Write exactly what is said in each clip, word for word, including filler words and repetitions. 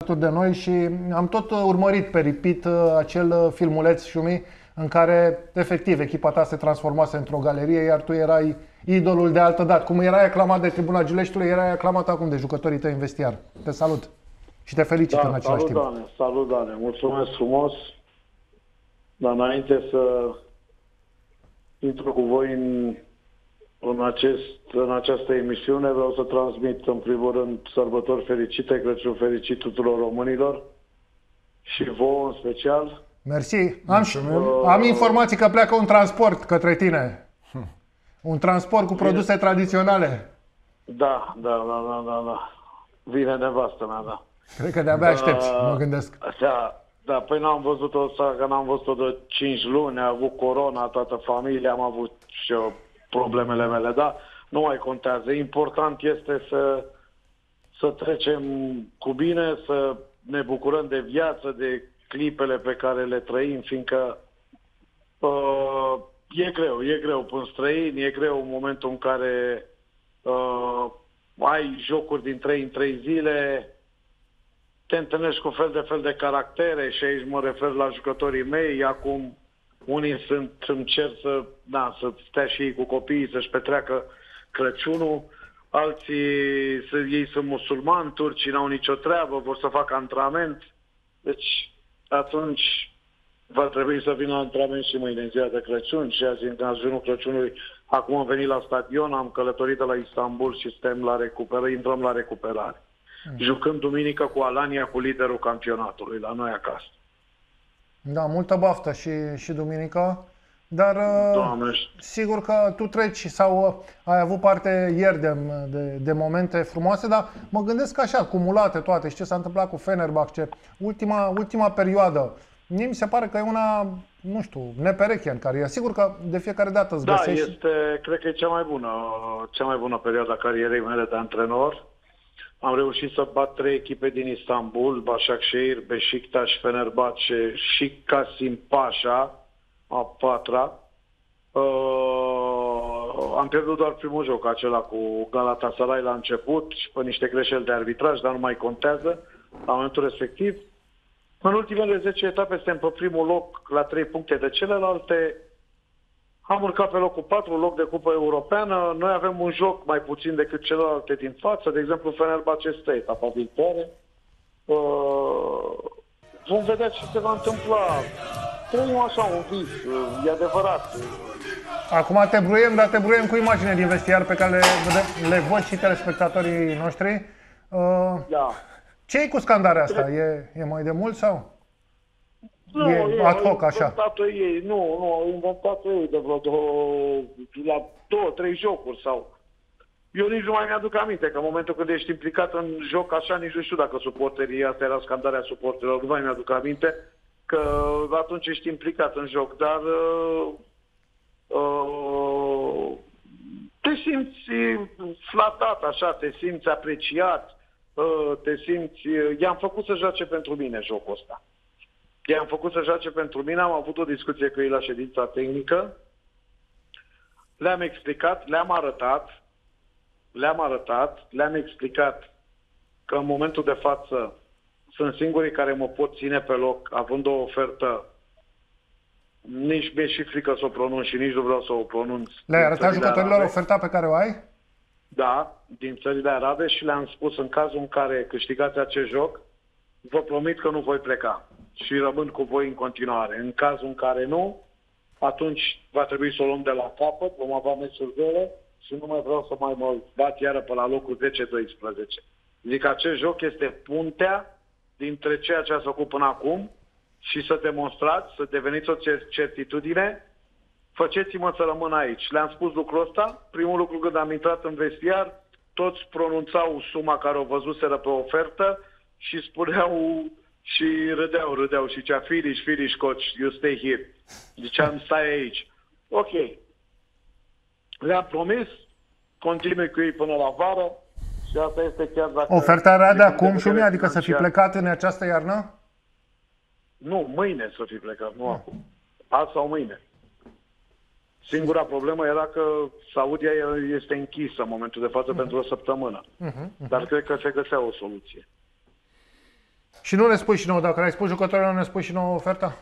de noi și am tot urmărit pe repeat acel filmuleț, Șumi, în care efectiv echipa ta se transformase într-o galerie, iar tu erai idolul de altă dată. Cum erai aclamat de Tribuna Giuleștiului, erai aclamat acum de jucătorii tăi în vestiar. Te salut și te felicit da, în același salut, timp. Dane, salut, Dane. Mulțumesc frumos. Dar înainte să intru cu voi în, în, acest, în această emisiune, vreau să transmit în primul rând sărbători fericite, Crăciun fericit tuturor românilor și vouă în special. Mersi. Am, am informații că pleacă un transport către tine. Un transport cu produse Vine. tradiționale. Da, da, da, da, da, da. Vine nevastă mea, da. Cred că de-abia aștepți, uh, mă gândesc. Da, da, păi n-am văzut-o, că n-am văzut-o de cinci luni, a avut corona, toată familia, am avut și eu problemele mele, da? Nu mai contează. Important este să, să trecem cu bine, să ne bucurăm de viață, de clipele pe care le trăim, fiindcă uh, e greu, e greu până străini, e greu în momentul în care uh, ai jocuri din trei în trei zile, te întâlnești cu fel de fel de caractere și aici mă refer la jucătorii mei. Acum unii sunt, îmi cer să, da, să stea și ei cu copiii, să-și petreacă Crăciunul, alții să, ei sunt musulmani, turcii n-au nicio treabă, vor să facă antrenament. Deci atunci va trebui să vină antrenament și mâine în ziua de Crăciun și azi în ajunul Crăciunului. Acum am venit la stadion, am călătorit de la Istanbul și suntem la recuperare, intrăm la recuperare. Mm. Jucând duminică cu Alania, cu liderul campionatului, la noi acasă. Da, multă baftă și, și duminică, dar Doamne. sigur că tu treci sau ai avut parte ieri de, de, de momente frumoase, dar mă gândesc așa, cumulate toate, și ce s-a întâmplat cu Fenerbahce, ultima, ultima perioadă. Mie mi se pare că e una, nu știu, nepereche în carieră. Sigur că de fiecare dată îți găsești... Da, este, cred că e cea mai bună, cea mai bună perioadă a carierei mele de antrenor. Am reușit să bat trei echipe din Istanbul, Başakşehir, Beşiktaş, Fenerbahce și Kasim Pașa, a patra. Uh, am pierdut doar primul joc, acela cu Galatasaray la început și pe niște greșeli de arbitraj, dar nu mai contează la momentul respectiv. În ultimele zece etape suntem pe primul loc la trei puncte de celelalte. Am urcat pe locul patru, loc de cupă europeană. Noi avem un joc mai puțin decât celelalte din față. De exemplu, Fenerbahce este etapa viitoare. Uh, vom vedea ce se va întâmpla. Trăim așa un vis, e adevărat. Acum te bruiem, dar te bruiem cu imagine din vestiar pe care le, le văd și telespectatorii noștri. Uh, da. Ce-i cu scandarea asta? E, e mai de mult sau? Nu, e ad hoc așa? Ei. Nu, nu, au inventat ei de vreo două, la două, trei jocuri sau... Eu nici nu mai mi-aduc aminte că în momentul când ești implicat în joc așa, nici nu știu dacă suporterii, asta era scandarea suporterilor, nu mai mi-aduc aminte că atunci ești implicat în joc, dar uh, uh, te simți flatat așa, te simți apreciat, uh, te simți... Uh, i-am făcut să joace pentru mine jocul ăsta. I-am făcut să joace pentru mine, am avut o discuție cu ei la ședința tehnică, le-am explicat, le-am arătat, le-am arătat, le-am explicat că în momentul de față sunt singurii care mă pot ține pe loc, având o ofertă, nici mi-e și frică să o pronunț și nici nu vreau să o pronunț. Le-ai arătat jucătorilor oferta pe care o ai? Da, din țările arabe și le-am spus în cazul în care câștigați acest joc, vă promit că nu voi pleca și rămân cu voi în continuare. În cazul în care nu, atunci va trebui să o luăm de la capăt, vom avea meciuri grele și nu mai vreau să mai mă bat iară pe la locul zece doisprezece. Zic, acest joc este puntea dintre ceea ce ați făcut până acum și să demonstrați, să deveniți o certitudine, faceți-mă să rămân aici. Le-am spus lucrul ăsta. Primul lucru, când am intrat în vestiar, toți pronunțau suma care o văzuseră pe ofertă și spuneau și râdeau, râdeau și zicea, finish, finish, coach, you stay here. Ziceam, stai aici. Ok. Le-am promis, continui cu ei până la vară și asta este chiar dacă... Oferta era de acum, Șumi, adică să fi plecat în această iarnă? Nu, mâine să fi plecat, nu acum. Azi sau mâine. Singura problemă era că Saudia este închisă în momentul de față uh-huh. pentru o săptămână. Uh-huh. Uh-huh. Dar cred că se găsea o soluție. Și nu ne spui și nouă, dacă ai spus jucătorilor, nu ne spui și nouă oferta?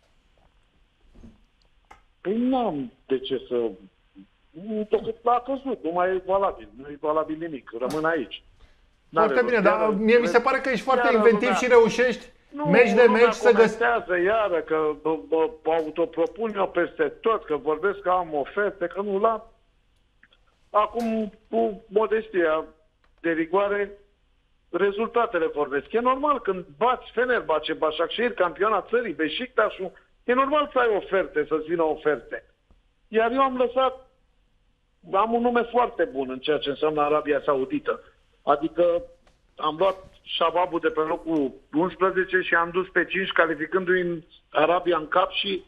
Păi n-am de ce să... Decât a căzut, nu mai e valabil, nu e valabil nimic, rămân aici. Foarte bine, dar mie mi se pare că ești foarte inventiv lumea, și reușești nu, meci de meci să găsești. Nu, iară că mă, mă autopropun eu peste tot, că vorbesc că am oferte, că nu la... Acum, cu modestia de rigoare, rezultatele vorbesc. E normal când bați Fenerbahce, Başakşehir, campioana țării, Beşiktaşul, e normal să ai oferte, să-ți vină oferte. Iar eu am lăsat, am un nume foarte bun în ceea ce înseamnă Arabia Saudită. Adică am luat Shababul de pe locul unsprezece și am dus pe cinci, calificându-i în Arabia în cap și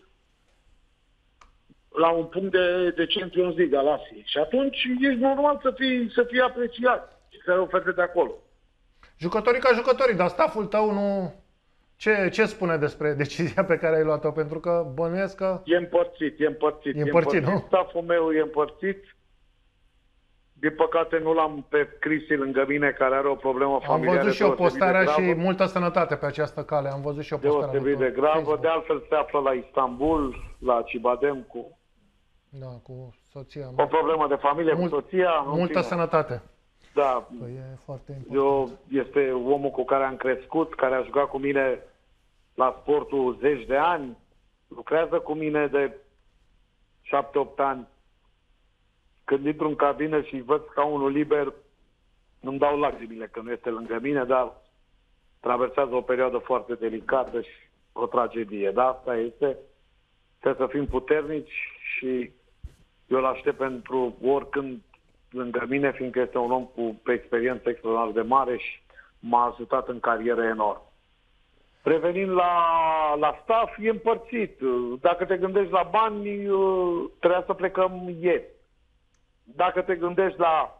la un punct de, de Champions League al Asiei. Și atunci e normal să fii, să fii apreciat și să ai oferte de acolo. Jucătorii ca jucătorii, dar stafful tău nu... Ce, ce spune despre decizia pe care ai luat-o? Pentru că bănuiesc că... E împărțit, e împărțit. E împărțit, e împărțit. Nu? Stafful meu e împărțit. Din păcate nu l-am pe Cristi lângă mine, care are o problemă familiară. Am văzut și o postare și multă sănătate pe această cale. Am văzut și o postare. Deosebit de gravă. De altfel se află la Istanbul, la Cibadem, cu... Da, cu soția. O problemă de familie, Mult, cu soția. Multă sănătate. Da. Păi e foarte important. Eu, este omul cu care am crescut, care a jucat cu mine la sportul zeci de ani, lucrează cu mine de șapte opt ani. Când intru în cabină și văd scaunul liber, nu-mi dau lacrimile că nu este lângă mine, dar traversează o perioadă foarte delicată și o tragedie. Dar asta este. Trebuie să fim puternici și eu îl aștept pentru oricând lângă mine, fiindcă este un om cu experiență extraordinar de mare și m-a ajutat în carieră enorm. Revenind la, la staff, e împărțit. Dacă te gândești la bani, trebuia să plecăm ieri. Dacă te gândești la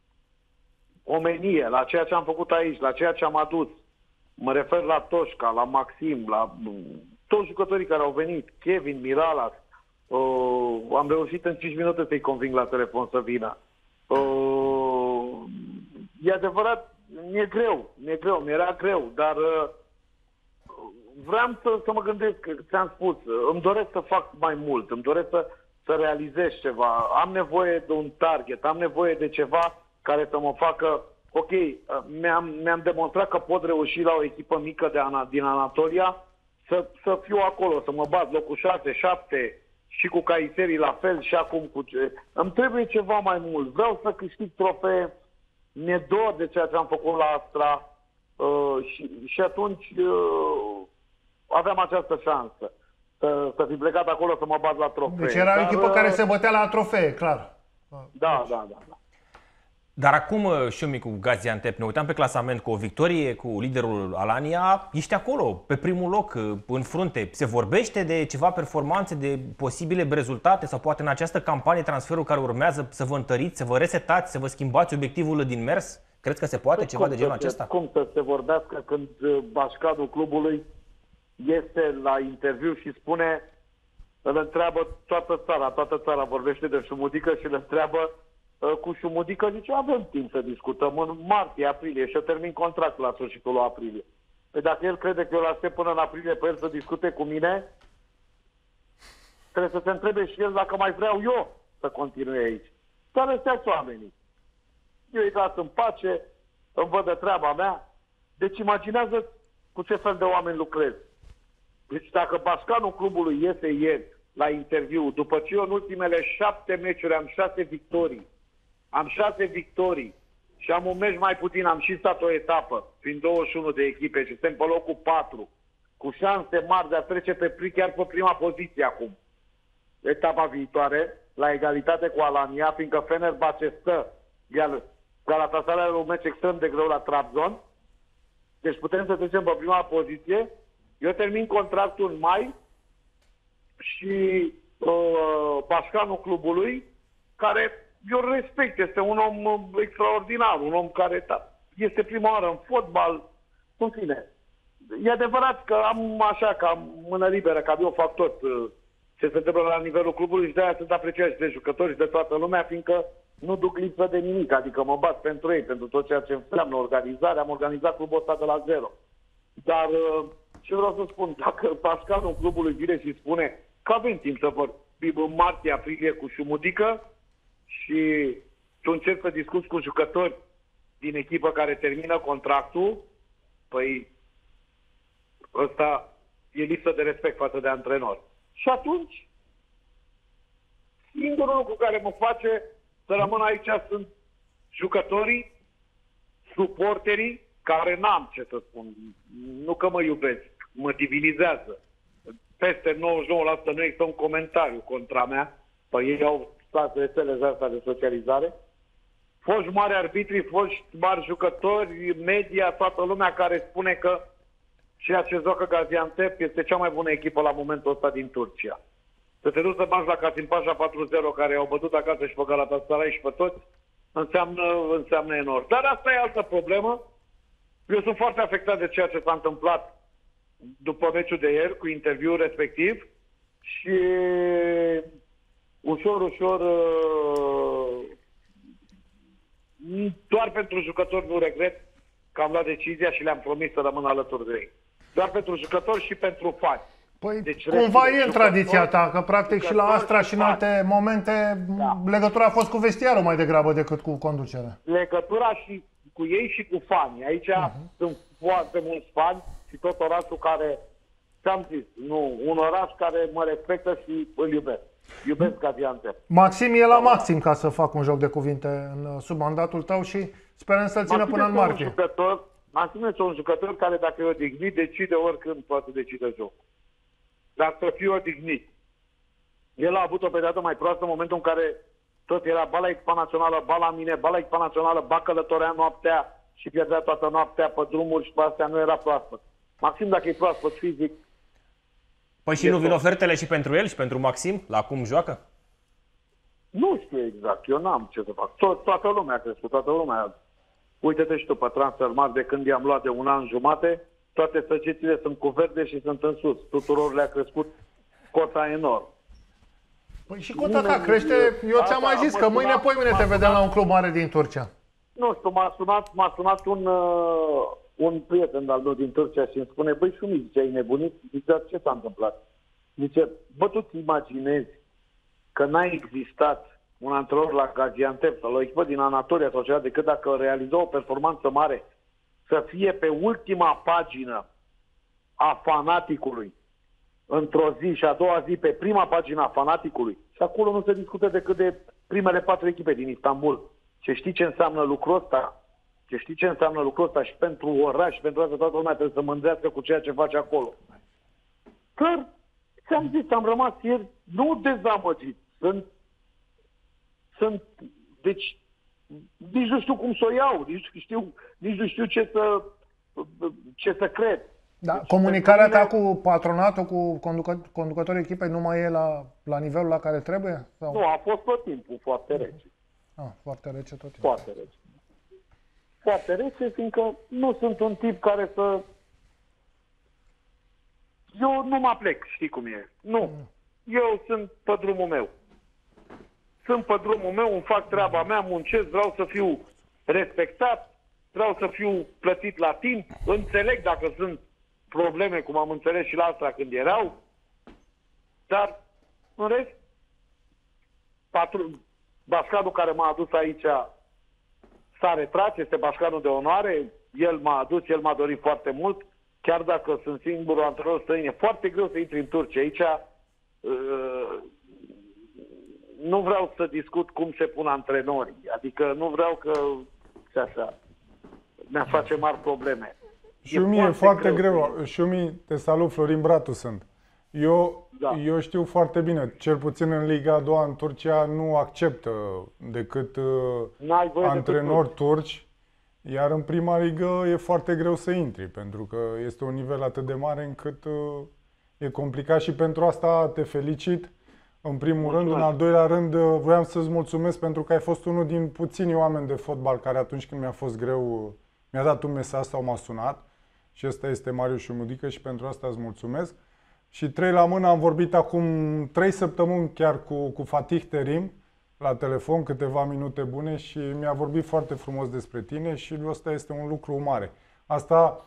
omenie, la ceea ce am făcut aici, la ceea ce am adus, mă refer la Toșca, la Maxim, la toți jucătorii care au venit, Kevin, Miralas, uh, am reușit în cinci minute să-i conving la telefon să vină. Uh, e adevărat, mi-e greu, mi-e greu, mi-era greu, dar uh, vreau să, să mă gândesc, ți-am spus, îmi doresc să fac mai mult, îmi doresc să, să realizez ceva, am nevoie de un target, am nevoie de ceva care să mă facă, ok, mi-am, mi-am demonstrat că pot reuși la o echipă mică de Ana, din Anatolia, să, să fiu acolo, să mă bat locul șase, șapte, și cu Kayseri la fel și acum cu... Îmi trebuie ceva mai mult. Vreau să câștig trofee. Mi-e dor de ceea ce am făcut la Astra uh, și, și atunci uh, aveam această șansă să, să fi plecat acolo să mă bat la trofee. Deci era o echipă Dar, care se bătea la trofee, clar. Da, da, da, da. Dar acum și eu, cu Gaziantep, ne uitam pe clasament cu o victorie, cu liderul Alania, ești acolo, pe primul loc, în frunte. Se vorbește de ceva performanțe, de posibile rezultate sau poate în această campanie transferul care urmează să vă întăriți, să vă resetați, să vă schimbați obiectivul din mers? Crezi că se poate ceva de genul acesta? Cum să se vorbească când bașcanul clubului este la interviu și spune, îl întreabă toată țara, toată țara vorbește de Șumudică și îl întreabă cu Șumudică, zice, avem timp să discutăm în martie, aprilie și eu termin contractul la sfârșitul lui aprilie. Păi dacă el crede că eu l-aștept până în aprilie pe el să discute cu mine, trebuie să se întrebe și el dacă mai vreau eu să continui aici. Dar ăstea oamenii. Eu îi las în pace, îmi văd de treaba mea. Deci imaginează cu ce fel de oameni lucrez. Deci dacă bașcanul clubului iese ieri la interviu, după ce eu în ultimele șapte meciuri am șase victorii, am șase victorii și am un meci mai puțin, am și stat o etapă, fiind douăzeci și unu de echipe și suntem pe locul patru, cu șanse mari de a trece pe pri, chiar pe prima poziție acum. Etapa viitoare, la egalitate cu Alania, fiindcă Fenerbahce stă, iar Galatasaray are un meci extrem de greu la Trabzon, deci putem să trecem pe prima poziție. Eu termin contractul în mai și uh, bașcanul clubului, care eu respect, este un om extraordinar, un om care este prima oară în fotbal, în fine. E adevărat că am așa, ca mână liberă, că eu fac tot ce se întâmplă la nivelul clubului și de-aia sunt apreciați de jucători și de toată lumea, fiindcă nu duc lipsă de nimic, adică mă bat pentru ei, pentru tot ceea ce înseamnă organizare. Am organizat clubul ăsta de la zero. Dar ce vreau să spun, dacă Pascalul clubului vine și spune că avem timp să vorbim în martie, aprilie cu Șumudică și tu încerci să discuți cu jucători din echipă care termină contractul, păi ăsta e lipsă de respect față de antrenor. Și atunci, singurul lucru care mă face să rămân aici sunt jucătorii, suporterii, care n-am ce să spun. Nu că mă iubesc, mă divinizează. Peste nouăzeci și nouă la sută nu există un comentariu contra mea, păi ei au stat rețelele astea de socializare. Foști mari arbitri, foști mari jucători, media, toată lumea care spune că ceea ce joacă Gaziantep este cea mai bună echipă la momentul ăsta din Turcia. Să te duci să bagi la Kasimpaşa patru zero, care au bătut acasă și pe Galatasaray și pe toți, înseamnă, înseamnă enorm. Dar asta e altă problemă. Eu sunt foarte afectat de ceea ce s-a întâmplat după meciul de ieri, cu interviul respectiv, și ușor, ușor, doar pentru jucători nu regret că am luat decizia și le-am promis să rămân alături de ei. Doar pentru jucători și pentru fani. Păi deci, cumva e în tradiția ta, că practic și la Astra și în alte momente da. legătura a fost cu vestiarul mai degrabă decât cu conducerea. Legătura și cu ei și cu fani. Aici uh-huh. sunt foarte mulți fani și tot orașul care, ți-am zis, nu, un oraș care mă respectă și îl iubesc. Iubesc Gaziantep. Maxim e la maxim, ca să fac un joc de cuvinte în sub mandatul tău și sperăm să-l țină până în martie. Un jucător, Maxim este un jucător care, dacă e odihnit, decide oricând poate decide jocul. Dar să fie odihnit. El a avut o perioadă mai proastă în momentul în care tot era ba la echipa națională, ba la mine, ba la echipa națională, ba călătorea noaptea și pierdea toată noaptea pe drumuri și pe astea nu era proaspăt. Maxim, dacă e proaspăt fizic... Păi și nu vin ofertele și pentru el și pentru Maxim, la cum joacă? Nu știu exact, eu n-am ce să fac. To- toată lumea a crescut, toată lumea. Uite-te și tu pe Transfermarkt, de când i-am luat de un an jumate, toate săgețile sunt cu verde și sunt în sus. Tuturor le-a crescut cota enorm. Păi și cota ca crește, eu ți-am mai zis că mâine, poi mâine te vedem la un club mare din Turcia. Nu știu, m-a sunat, m-a sunat un, uh, un prieten al meu din Turcia și îmi spune, băi, Șumi, zice, ai nebunit? Zice, ce s-a întâmplat? Zice, bă, tu ți imaginezi că n-a existat un antrenor la Gaziantep sau la o echipă din Anatolia sau ceva, decât dacă realiza o performanță mare, să fie pe ultima pagină a Fanaticului într-o zi și a doua zi pe prima pagină a Fanaticului. Și acolo nu se discută decât de primele patru echipe din Istanbul. Ce știi ce înseamnă lucrul ăsta? Ce știi ce înseamnă lucrul ăsta și pentru oraș și pentru asta toată lumea trebuie să mândrească cu ceea ce face acolo. Dar, ți-am zis, am rămas ieri, nu dezamăgit. Sunt, sunt, deci, nici nu știu cum să o iau, nici, știu, nici nu știu ce să, ce să cred. Da, deci, comunicarea ta cu patronatul, cu conducă, conducătorii echipei nu mai e la, la nivelul la care trebuie? Sau? Nu, a fost tot timpul foarte rece. Ah, foarte rece tot timpul. Foarte rece. Foarte rece, fiindcă nu sunt un tip care să... Eu nu mă plec, știi cum e. Nu. Eu sunt pe drumul meu. Sunt pe drumul meu, îmi fac treaba mea, muncesc, vreau să fiu respectat, vreau să fiu plătit la timp, înțeleg dacă sunt probleme, cum am înțeles și la Astra când erau, dar, în rest, patru... Bașcanul care m-a adus aici s-a retras, este bașcanul de onoare, el m-a adus, el m-a dorit foarte mult, chiar dacă sunt singurul antrenor străin, e foarte greu să intri în Turcia. Aici uh, nu vreau să discut cum se pun antrenorii, adică nu vreau că așa, ne face mari probleme. Șumi, e foarte greu. Șumi, te salut, Florin Bratu sunt. Eu, da. eu știu foarte bine, cel puțin în Liga a doua în Turcia nu acceptă decât antrenori turci, iar în prima ligă e foarte greu să intri, pentru că este un nivel atât de mare încât e complicat și pentru asta te felicit. În primul mulțumesc. rând, în al doilea rând, voiam să-ți mulțumesc pentru că ai fost unul din puținii oameni de fotbal care atunci când mi-a fost greu, mi-a dat un mesaj sau m-a sunat. Și ăsta este Marius Șumudică și pentru asta îți mulțumesc. Și trei la mână, am vorbit acum trei săptămâni chiar cu, cu Fatih Terim la telefon, câteva minute bune și mi-a vorbit foarte frumos despre tine și ăsta este un lucru mare. Asta,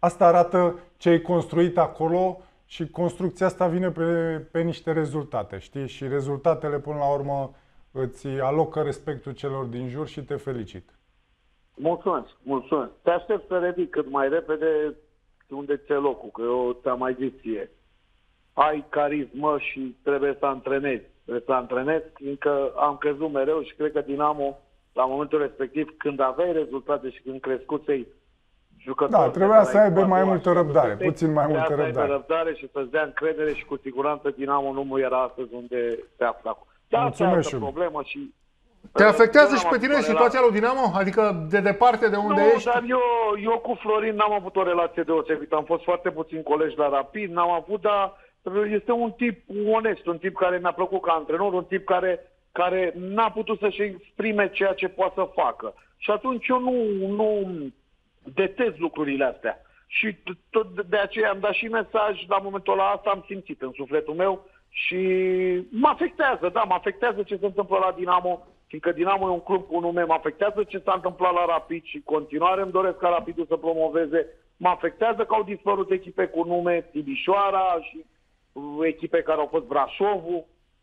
asta arată ce ai construit acolo și construcția asta vine pe, pe niște rezultate, știi? Și rezultatele până la urmă îți alocă respectul celor din jur și te felicit. Mulțumesc, mulțumesc. Te aștept să revii cât mai repede unde ți-e locul, că eu ți-am mai zis ție. Ai carismă și trebuie să antrenezi. Trebuie să antrenezi, fiindcă am crezut mereu și cred că Dinamo, la momentul respectiv, când aveai rezultate și când crescuței jucători... Da, trebuia să aibă mai multă răbdare, puțin mai multă răbdare. Să aibă răbdare și să-ți dea încredere și cu siguranță Dinamo nu mu era astăzi unde se află acum. Da, mulțumesc asta problemă și... Te afectează și pe tine situația lui Dinamo? Adică de departe de unde nu, ești? dar eu, eu cu Florin n-am avut o relație deosebită. Am fost foarte puțin colegi la Rapid, n-am avut, dar este un tip onest, un tip care mi-a plăcut ca antrenor, un tip care, care n-a putut să-și exprime ceea ce poate să facă. Și atunci eu nu, nu detest lucrurile astea. Și tot de aceea am dat și mesaj, la momentul ăla asta am simțit în sufletul meu și mă afectează, da, mă afectează ce se întâmplă la Dinamo, fiindcă Dinamo e un club cu nume, mă afectează ce s-a întâmplat la Rapid și continuare îmi doresc ca Rapidul să promoveze, mă afectează că au dispărut echipe cu nume, Timișoara și echipe care au fost Brașovul.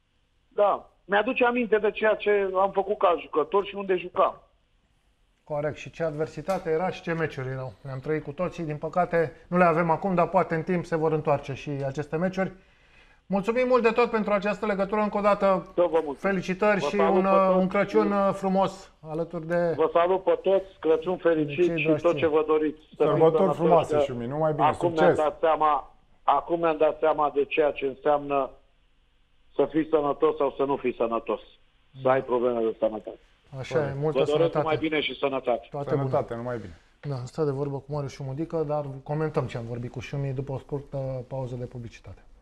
Da, mi-aduce aminte de ceea ce am făcut ca jucător și unde jucam. Corect. Și ce adversitate era și ce meciuri erau. Le-am trăit cu toții. Din păcate nu le avem acum, dar poate în timp se vor întoarce și aceste meciuri. Mulțumim mult de tot pentru această legătură. Încă o dată felicitări vă și un, un Crăciun frumos alături de... Vă salut pe toți, Crăciun fericit și tot ce vă doriți. Sărbători frumoase și mie, numai bine, acum succes! Mi-am dat seama, acum mi-am dat seama de ceea ce înseamnă să fii sănătos sau să nu fii sănătos. Să ai probleme de sănătate. Așa e, multă vă doresc sănătate. numai bine și sănătate. Toate sănătate, bune. numai bine. Da, stă de vorbă cu Marius Șumudică, dar comentăm ce am vorbit cu Șumi după o scurtă pauză de publicitate.